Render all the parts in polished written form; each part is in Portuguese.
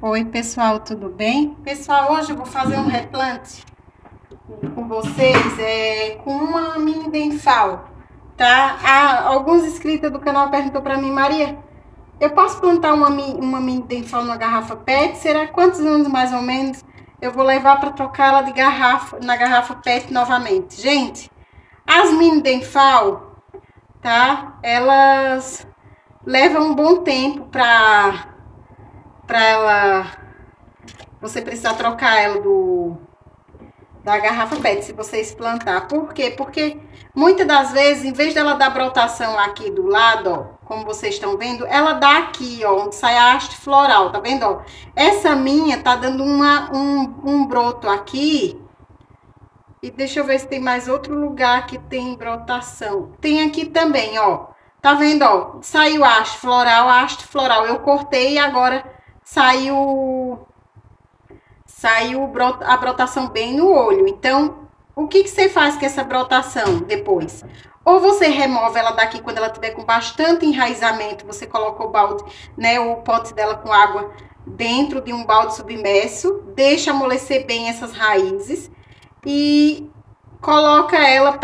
Oi, pessoal, tudo bem? Pessoal, hoje eu vou fazer um replante com vocês, com uma mini denfal, tá? Alguns inscritos do canal perguntou pra mim, Maria, eu posso plantar uma mini denfal numa garrafa PET? Será quantos anos mais ou menos eu vou levar para trocar ela de garrafa, na garrafa PET novamente? Gente, as mini denfal, tá? Elas levam um bom tempo pra você precisar trocar ela da garrafa PET, se vocês plantar. Por quê? Porque muitas das vezes, em vez dela dar brotação aqui do lado, ó, como vocês estão vendo, ela dá aqui, ó, onde sai a haste floral, tá vendo, ó? Essa minha tá dando um broto aqui. E deixa eu ver se tem mais outro lugar que tem brotação. Tem aqui também, ó. Tá vendo, ó? Saiu a haste floral. Eu cortei e agora saiu a brotação bem no olho. Então, o que você faz com essa brotação depois? Ou você remove ela daqui quando ela tiver com bastante enraizamento, você coloca o balde, né, o pote dela com água dentro de um balde submerso, deixa amolecer bem essas raízes e coloca ela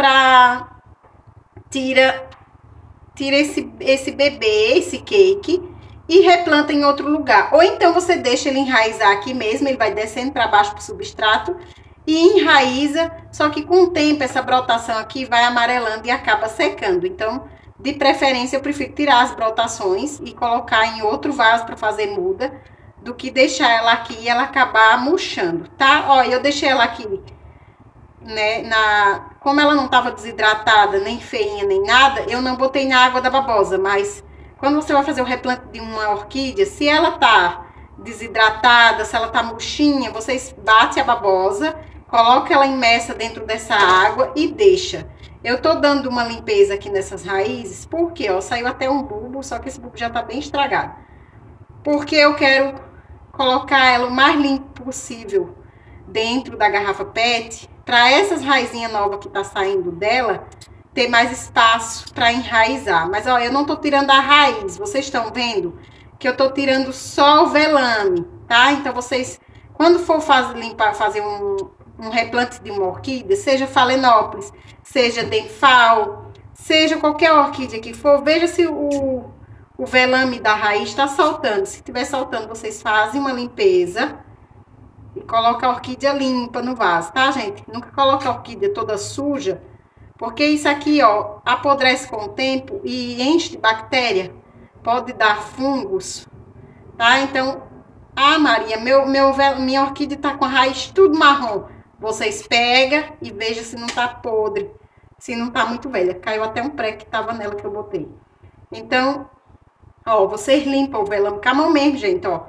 tira esse bebê, esse cake, e replanta em outro lugar. Ou então você deixa ele enraizar aqui mesmo, ele vai descendo para baixo pro substrato e enraiza, só que com o tempo essa brotação aqui vai amarelando e acaba secando. Então, de preferência, eu prefiro tirar as brotações e colocar em outro vaso para fazer muda, do que deixar ela aqui e ela acabar murchando, tá? Ó, eu deixei ela aqui, né, como ela não estava desidratada, nem feinha, nem nada, eu não botei na água da babosa, mas quando você vai fazer o replante de uma orquídea, se ela tá desidratada, se ela tá murchinha, vocês batem a babosa, coloca ela imersa dentro dessa água e deixa. Eu tô dando uma limpeza aqui nessas raízes, porque, ó, saiu até um bulbo, só que esse bulbo já tá bem estragado. Porque eu quero colocar ela o mais limpo possível dentro da garrafa PET, para essas raizinhas novas que tá saindo dela, ter mais espaço para enraizar. Mas, ó, eu não tô tirando a raiz, vocês estão vendo que eu tô tirando só o velame, tá? Então, vocês, quando for fazer um replante de uma orquídea, seja Phalaenopsis, seja denfal, seja qualquer orquídea que for, veja se o velame da raiz tá soltando. Se tiver soltando, vocês fazem uma limpeza e coloca a orquídea limpa no vaso, tá, gente? Nunca coloca a orquídea toda suja, porque isso aqui, ó, apodrece com o tempo e enche de bactéria, pode dar fungos, tá? Então, Maria, minha orquídea tá com a raiz tudo marrom. Vocês pegam e vejam se não tá podre, se não tá muito velha. Caiu até um pré que tava nela que eu botei. Então, ó, vocês limpam o velame com a mão mesmo, gente, ó.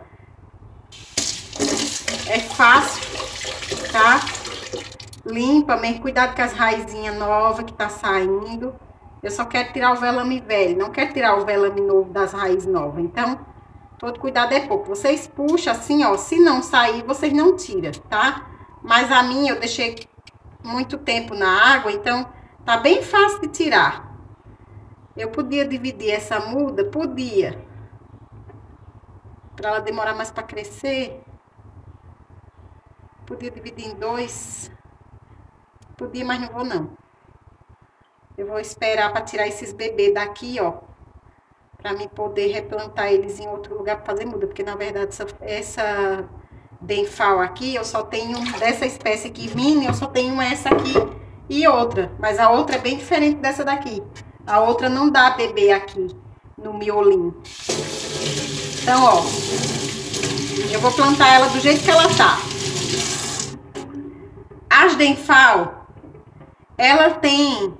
É fácil, tá? Limpa mesmo, cuidado com as raizinhas novas que tá saindo. Eu só quero tirar o velame velho, não quero tirar o velame novo das raízes novas. Então, todo cuidado é pouco. Vocês puxam assim, ó, se não sair, vocês não tiram, tá? Mas a minha eu deixei muito tempo na água, então tá bem fácil de tirar. Eu podia dividir essa muda? Podia. Pra ela demorar mais pra crescer. Podia dividir em dois. Podia, mas não vou não. Eu vou esperar para tirar esses bebês daqui, ó. Pra mim poder replantar eles em outro lugar para fazer muda. Porque, na verdade, essa denfal aqui, eu só tenho dessa espécie aqui, mini, eu só tenho essa aqui e outra. Mas a outra é bem diferente dessa daqui. A outra não dá bebê aqui no miolinho. Então, ó. Eu vou plantar ela do jeito que ela tá. As denfal, ela tem,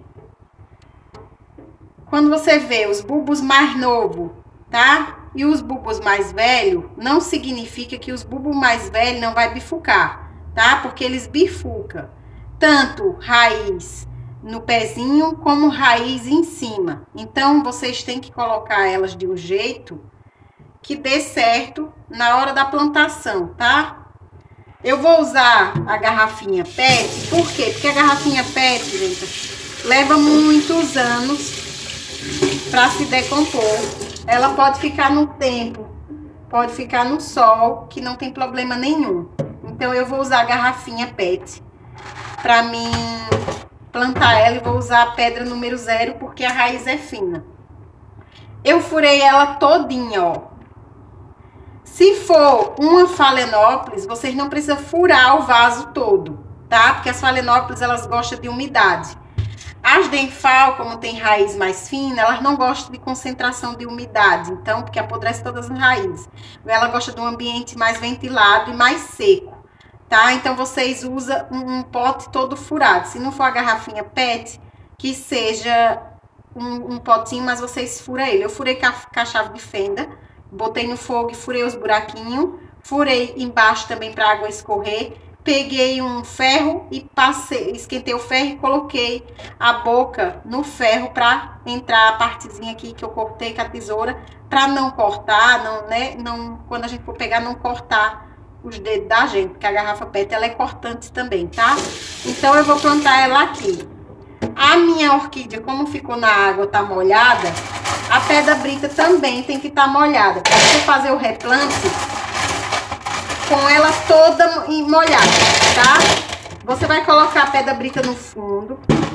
quando você vê os bulbos mais novos, tá? E os bulbos mais velhos, não significa que os bulbos mais velhos não vai bifurcar, tá? Porque eles bifurcam, tanto raiz no pezinho, como raiz em cima. Então, vocês têm que colocar elas de um jeito que dê certo na hora da plantação, tá? Eu vou usar a garrafinha PET, por quê? Porque a garrafinha PET, gente, leva muitos anos para se decompor. Ela pode ficar no tempo pode ficar no sol, que não tem problema nenhum. Então, eu vou usar a garrafinha PET pra mim plantar ela, e vou usar a pedra número 0, porque a raiz é fina. Eu furei ela todinha, ó. Se for uma Phalaenopsis, vocês não precisam furar o vaso todo, tá? Porque as Phalaenopsis, elas gostam de umidade. As Denfal, como tem raiz mais fina, elas não gostam de concentração de umidade, então, porque apodrece todas as raízes. Ela gosta de um ambiente mais ventilado e mais seco, tá? Então, vocês usam um pote todo furado. Se não for a garrafinha PET, que seja um potinho, mas vocês furam ele. Eu furei com a chave de fenda, botei no fogo e furei os buraquinhos, furei embaixo também para a água escorrer. Peguei um ferro e passei, esquentei o ferro e coloquei a boca no ferro para entrar a partezinha aqui que eu cortei com a tesoura, para não cortar, não, né, não, quando a gente for pegar, não cortar os dedos da gente, porque a garrafa PET, ela é cortante também, tá? Então, eu vou plantar ela aqui. A minha orquídea, como ficou na água, tá molhada, a pedra brita também tem que estar molhada, para você fazer o replante com ela toda molhada, tá? Você vai colocar a pedra brita no fundo.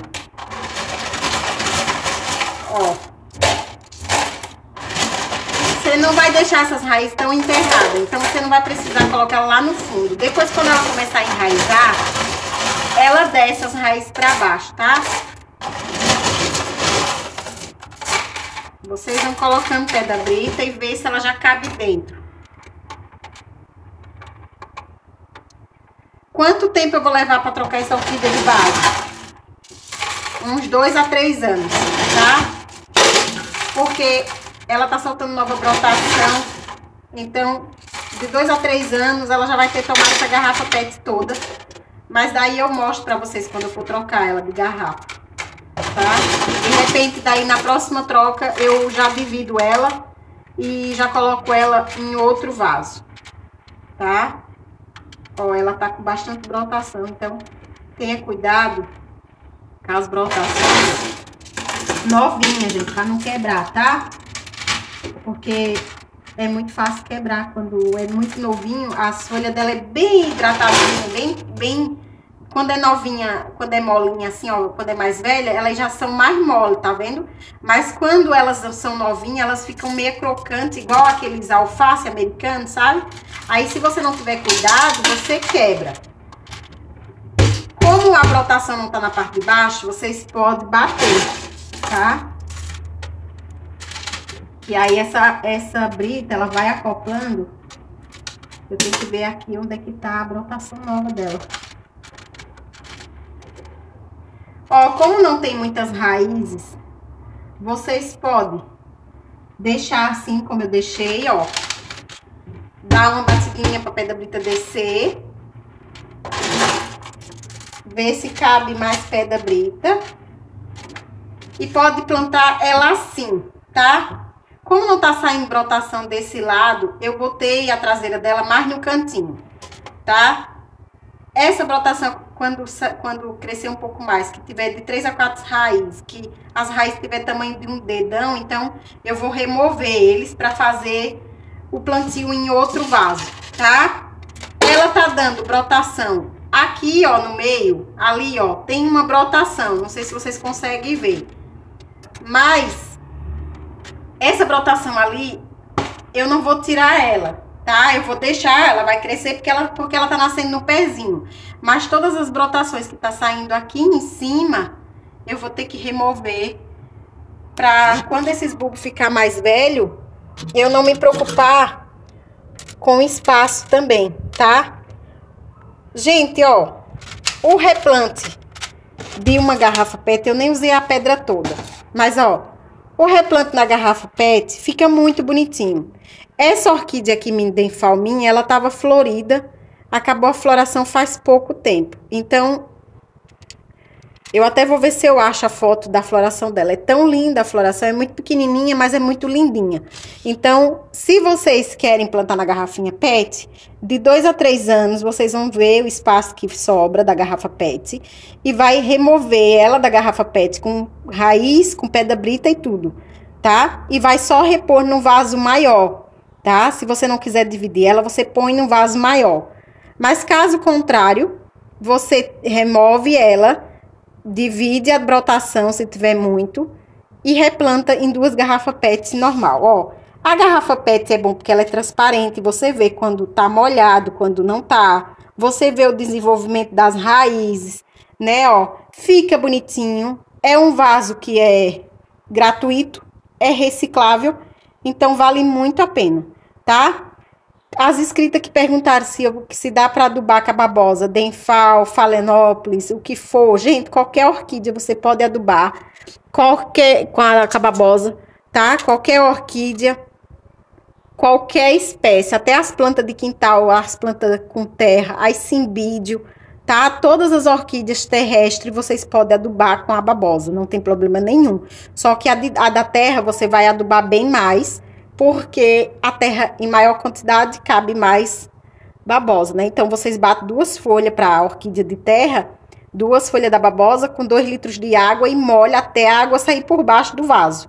Ó. Você não vai deixar essas raízes tão enterradas, então você não vai precisar colocar ela lá no fundo. Depois, quando ela começar a enraizar, ela desce as raízes pra baixo, tá? Vocês vão colocando pedra brita e ver se ela já cabe dentro. Quanto tempo eu vou levar para trocar essa orquídea de vaso? Uns 2 a 3 anos, tá? Porque ela tá soltando nova brotação. Então, de 2 a 3 anos, ela já vai ter tomado essa garrafa PET toda. Mas daí eu mostro pra vocês quando eu for trocar ela de garrafa, tá? De repente, daí na próxima troca, eu já divido ela e já coloco ela em outro vaso, tá? Ó, ela tá com bastante brotação, então tenha cuidado com as brotações novinhas, gente, pra não quebrar, tá? Porque é muito fácil quebrar quando é muito novinho. As folhas dela é bem hidratadinha, bem... Quando é novinha, quando é molinha assim, ó, quando é mais velha, elas já são mais mole, tá vendo? Mas quando elas são novinhas, elas ficam meio crocantes, igual aqueles alface americanos, sabe? Aí, se você não tiver cuidado, você quebra. Como a brotação não tá na parte de baixo, vocês podem bater, tá? E aí, essa brita, ela vai acoplando. Eu tenho que ver aqui onde é que tá a brotação nova dela. Ó, como não tem muitas raízes, vocês podem deixar assim como eu deixei, ó. Dar uma batidinha pra pedra brita descer. Ver se cabe mais pedra brita. E pode plantar ela assim, tá? Como não tá saindo brotação desse lado, eu botei a traseira dela mais no cantinho, tá? Essa brotação, quando crescer um pouco mais, que tiver de 3 a 4 raízes, que as raízes tiver tamanho de um dedão, então eu vou remover eles para fazer o plantio em outro vaso, tá? Ela tá dando brotação aqui, ó, no meio, ali, ó, tem uma brotação, não sei se vocês conseguem ver. Mas essa brotação ali, eu não vou tirar ela, tá? Eu vou deixar, ela vai crescer porque ela tá nascendo no pezinho. Mas todas as brotações que tá saindo aqui em cima, eu vou ter que remover pra quando esses bulbos ficar mais velho, eu não me preocupar com o espaço também, tá? Gente, ó, o replante de uma garrafa PET, eu nem usei a pedra toda. Mas, ó, o replante na garrafa PET fica muito bonitinho. Essa orquídea aqui, Denfal minha, ela tava florida. Acabou a floração faz pouco tempo. Então, eu até vou ver se eu acho a foto da floração dela. É tão linda a floração, é muito pequenininha, mas é muito lindinha. Então, se vocês querem plantar na garrafinha PET, de 2 a 3 anos, vocês vão ver o espaço que sobra da garrafa PET e vai remover ela da garrafa PET com raiz, com pedra brita e tudo, tá? E vai só repor no vaso maior, tá? Se você não quiser dividir ela, você põe num vaso maior. Mas caso contrário, você remove ela, divide a brotação se tiver muito e replanta em 2 garrafas PET normal, ó. A garrafa PET é bom porque ela é transparente, você vê quando tá molhado, quando não tá. Você vê o desenvolvimento das raízes, né, ó. Fica bonitinho. É um vaso que é gratuito, é reciclável, então vale muito a pena, tá? As inscritas que perguntaram se dá para adubar com a babosa, Denfal, Phalaenopsis, o que for. Gente, qualquer orquídea você pode adubar, com a babosa, tá? Qualquer orquídea, qualquer espécie, até as plantas de quintal, as plantas com terra, as cimbídio, tá? Todas as orquídeas terrestres vocês podem adubar com a babosa, não tem problema nenhum. Só que a da terra você vai adubar bem mais, porque a terra em maior quantidade cabe mais babosa, né? Então, vocês batem 2 folhas para a orquídea de terra, 2 folhas da babosa com 2 litros de água e molha até a água sair por baixo do vaso.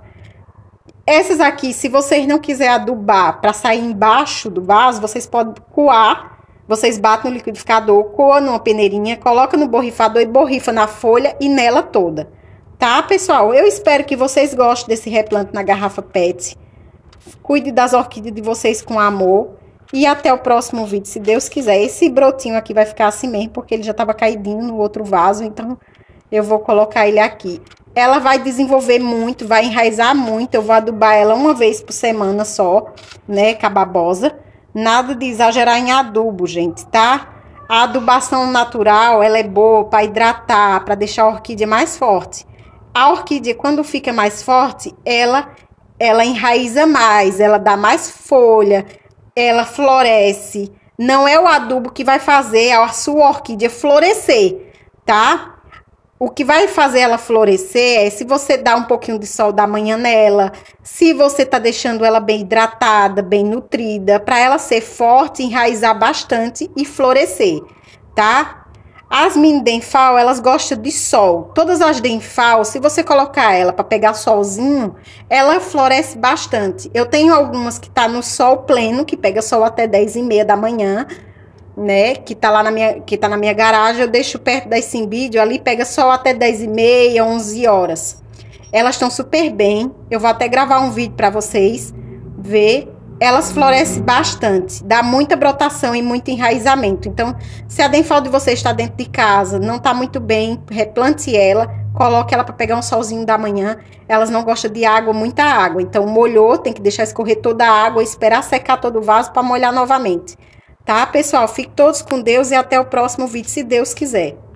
Essas aqui, se vocês não quiserem adubar para sair embaixo do vaso, vocês podem coar. Vocês batem no liquidificador, coam numa peneirinha, coloca no borrifador e borrifa na folha e nela toda. Tá, pessoal? Eu espero que vocês gostem desse replante na garrafa PET. Cuide das orquídeas de vocês com amor. E até o próximo vídeo, se Deus quiser. Esse brotinho aqui vai ficar assim mesmo, porque ele já estava caidinho no outro vaso. Então, eu vou colocar ele aqui. Ela vai desenvolver muito, vai enraizar muito. Eu vou adubar ela 1 vez por semana só, né, com a babosa. Nada de exagerar em adubo, gente, tá? A adubação natural, ela é boa para hidratar, para deixar a orquídea mais forte. A orquídea, quando fica mais forte, ela enraiza mais, ela dá mais folha, ela floresce. Não é o adubo que vai fazer a sua orquídea florescer, tá? O que vai fazer ela florescer é se você dá um pouquinho de sol da manhã nela, se você tá deixando ela bem hidratada, bem nutrida, para ela ser forte, enraizar bastante e florescer, tá? As mini Denfal, elas gostam de sol. Todas as Denfal, se você colocar ela para pegar solzinho, ela floresce bastante. Eu tenho algumas que tá no sol pleno, que pega sol até 10h30 da manhã, né, que tá na minha garagem. Eu deixo perto das cimbídio, ali pega sol até 10h30, 11 horas. Elas estão super bem. Eu vou até gravar um vídeo para vocês ver. Elas florescem bastante, dá muita brotação e muito enraizamento. Então, se a Denfal de vocês está dentro de casa, não está muito bem, replante ela, coloque ela para pegar um solzinho da manhã. Elas não gostam de água, muita água. Então, molhou, tem que deixar escorrer toda a água e esperar secar todo o vaso para molhar novamente. Tá, pessoal? Fiquem todos com Deus e até o próximo vídeo, se Deus quiser.